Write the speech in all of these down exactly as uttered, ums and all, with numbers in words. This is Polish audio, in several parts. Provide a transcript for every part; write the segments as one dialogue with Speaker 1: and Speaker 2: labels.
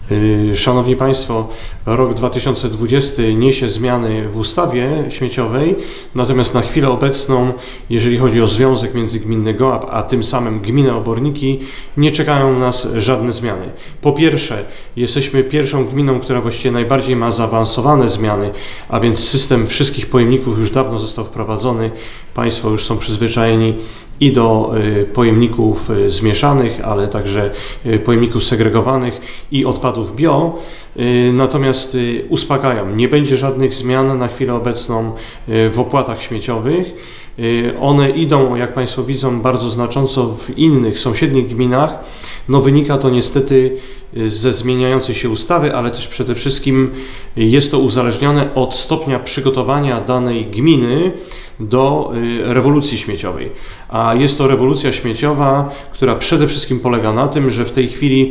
Speaker 1: Szanowni Państwo, rok dwa tysiące dwudziesty niesie zmiany w ustawie śmieciowej, natomiast na chwilę obecną, jeżeli chodzi o związek między gminny Gołap, a tym samym gminę Oborniki, nie czekają nas żadne zmiany. Po pierwsze, jesteśmy pierwszą gminą, która właściwie najbardziej ma zaawansowane zmiany, a więc system wszystkich pojemników już dawno został wprowadzony. Państwo już są przyzwyczajeni i do pojemników zmieszanych, ale także pojemników segregowanych i odpadów bio. Natomiast uspokajam, nie będzie żadnych zmian na chwilę obecną w opłatach śmieciowych. One idą, jak Państwo widzą, bardzo znacząco w innych sąsiednich gminach. No, wynika to niestety ze zmieniającej się ustawy, ale też przede wszystkim jest to uzależnione od stopnia przygotowania danej gminy do rewolucji śmieciowej. A jest to rewolucja śmieciowa, która przede wszystkim polega na tym, że w tej chwili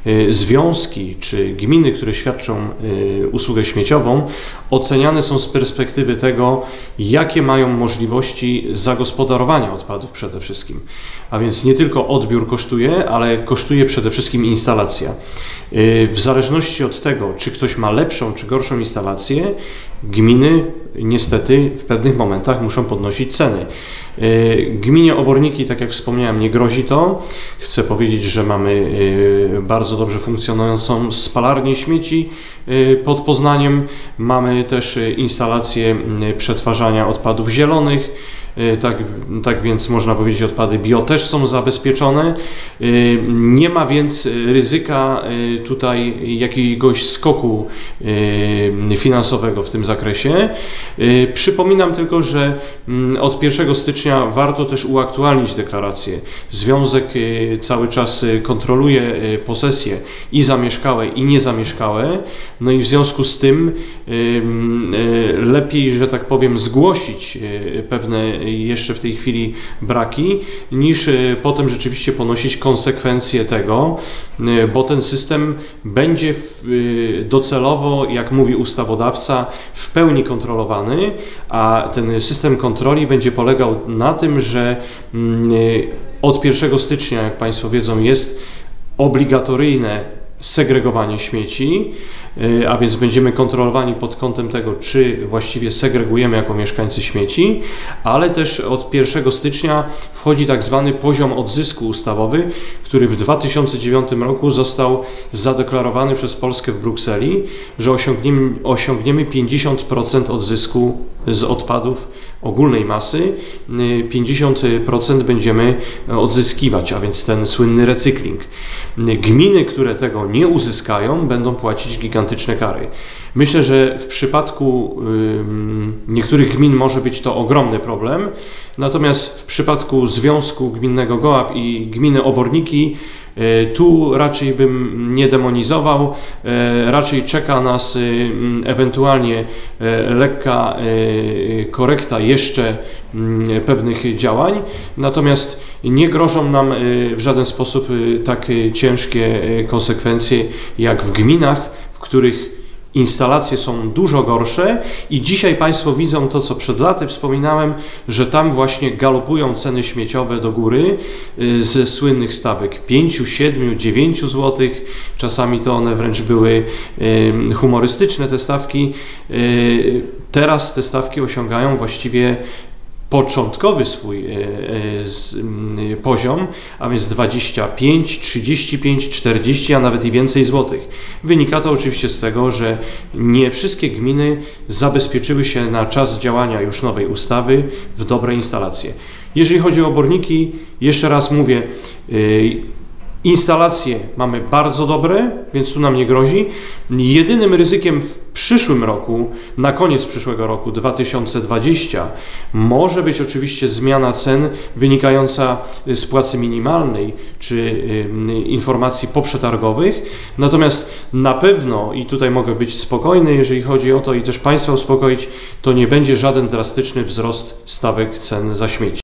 Speaker 1: związki czy gminy, które świadczą usługę śmieciową, oceniane są z perspektywy tego, jakie mają możliwości zagospodarowania odpadów przede wszystkim. A więc nie tylko odbiór kosztuje, ale kosztuje przede wszystkim instalacja. W zależności od tego, czy ktoś ma lepszą czy gorszą instalację, gminy niestety w pewnych momentach muszą podnosić ceny. Gminie Oborniki, tak jak wspomniałem, nie grozi to. Chcę powiedzieć, że mamy bardzo dobrze funkcjonującą spalarnię śmieci pod Poznaniem. Mamy też instalację przetwarzania odpadów zielonych. Tak, tak więc można powiedzieć, odpady bio też są zabezpieczone. Nie ma więc ryzyka tutaj jakiegoś skoku finansowego w tym zakresie. Przypominam tylko, że od pierwszego stycznia warto też uaktualnić deklarację. Związek cały czas kontroluje posesje i zamieszkałe, i niezamieszkałe. No i w związku z tym lepiej, że tak powiem, zgłosić pewne jeszcze w tej chwili braki, niż potem rzeczywiście ponosić konsekwencje tego, bo ten system będzie docelowo, jak mówi ustawodawca, w pełni kontrolowany, a ten system kontroli będzie polegał na tym, że od pierwszego stycznia, jak Państwo wiedzą, jest obligatoryjne segregowanie śmieci, a więc będziemy kontrolowani pod kątem tego, czy właściwie segregujemy jako mieszkańcy śmieci, ale też od pierwszego stycznia wchodzi tak zwany poziom odzysku ustawowy, który w dwa tysiące dziewiątym roku został zadeklarowany przez Polskę w Brukseli, że osiągniemy, osiągniemy pięćdziesiąt procent odzysku z odpadów ogólnej masy, pięćdziesiąt procent będziemy odzyskiwać, a więc ten słynny recykling. Gminy, które tego nie uzyskają, będą płacić gigantyczne kary. Myślę, że w przypadku niektórych gmin może być to ogromny problem, natomiast w przypadku Związku Gminnego Gołap i gminy Oborniki tu raczej bym nie demonizował, raczej czeka nas ewentualnie lekka korekta jeszcze pewnych działań, natomiast nie grożą nam w żaden sposób tak ciężkie konsekwencje jak w gminach, w których instalacje są dużo gorsze i dzisiaj Państwo widzą to, co przed laty wspominałem, że tam właśnie galopują ceny śmieciowe do góry ze słynnych stawek pięć, siedem, dziewięć złotych. Czasami to one wręcz były humorystyczne, te stawki. Teraz te stawki osiągają właściwie początkowy swój poziom, a więc dwadzieścia pięć, trzydzieści pięć, czterdzieści, a nawet i więcej złotych. Wynika to oczywiście z tego, że nie wszystkie gminy zabezpieczyły się na czas działania już nowej ustawy w dobre instalacje. Jeżeli chodzi o Oborniki, jeszcze raz mówię, instalacje mamy bardzo dobre, więc tu nam nie grozi. Jedynym ryzykiem w przyszłym roku, na koniec przyszłego roku, dwa tysiące dwudziestego, może być oczywiście zmiana cen wynikająca z płacy minimalnej czy informacji poprzetargowych. Natomiast na pewno, i tutaj mogę być spokojny, jeżeli chodzi o to i też Państwa uspokoić, to nie będzie żaden drastyczny wzrost stawek cen za śmieci.